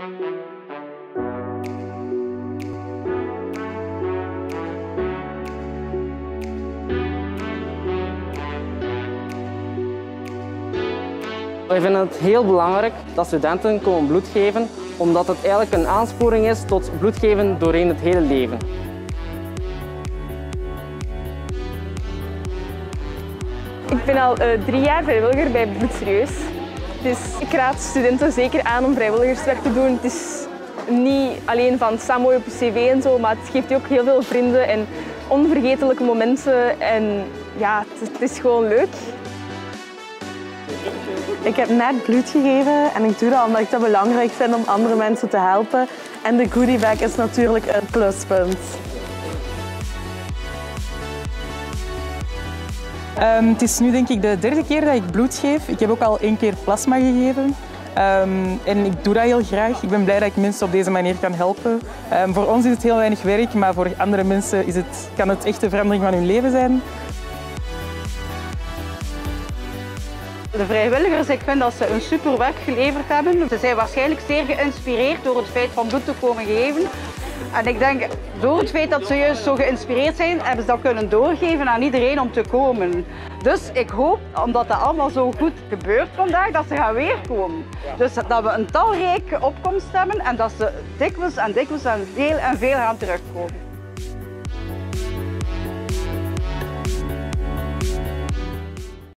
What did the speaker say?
Wij vinden het heel belangrijk dat studenten komen bloed geven, omdat het eigenlijk een aansporing is tot bloed geven doorheen het hele leven. Ik ben al 3 jaar vrijwilliger bij Bloed Serieus. Dus ik raad studenten zeker aan om vrijwilligerswerk te doen. Het is niet alleen van staan mooi op je cv en zo, maar het geeft je ook heel veel vrienden en onvergetelijke momenten. En ja, het is gewoon leuk. Ik heb net bloed gegeven en ik doe dat omdat ik het belangrijk vind om andere mensen te helpen. En de goodiebag is natuurlijk een pluspunt. Het is nu denk ik de 3e keer dat ik bloed geef. Ik heb ook al 1 keer plasma gegeven. En ik doe dat heel graag. Ik ben blij dat ik mensen op deze manier kan helpen. Voor ons is het heel weinig werk, maar voor andere mensen kan het echt de verandering van hun leven zijn. De vrijwilligers, ik vind dat ze een super werk geleverd hebben. Ze zijn waarschijnlijk zeer geïnspireerd door het feit van bloed te komen geven. En ik denk, door het feit dat ze juist zo geïnspireerd zijn, hebben ze dat kunnen doorgeven aan iedereen om te komen. Dus ik hoop, omdat dat allemaal zo goed gebeurt vandaag, dat ze gaan weerkomen. Dus dat we een talrijke opkomst hebben en dat ze dikwijls en veel gaan terugkomen.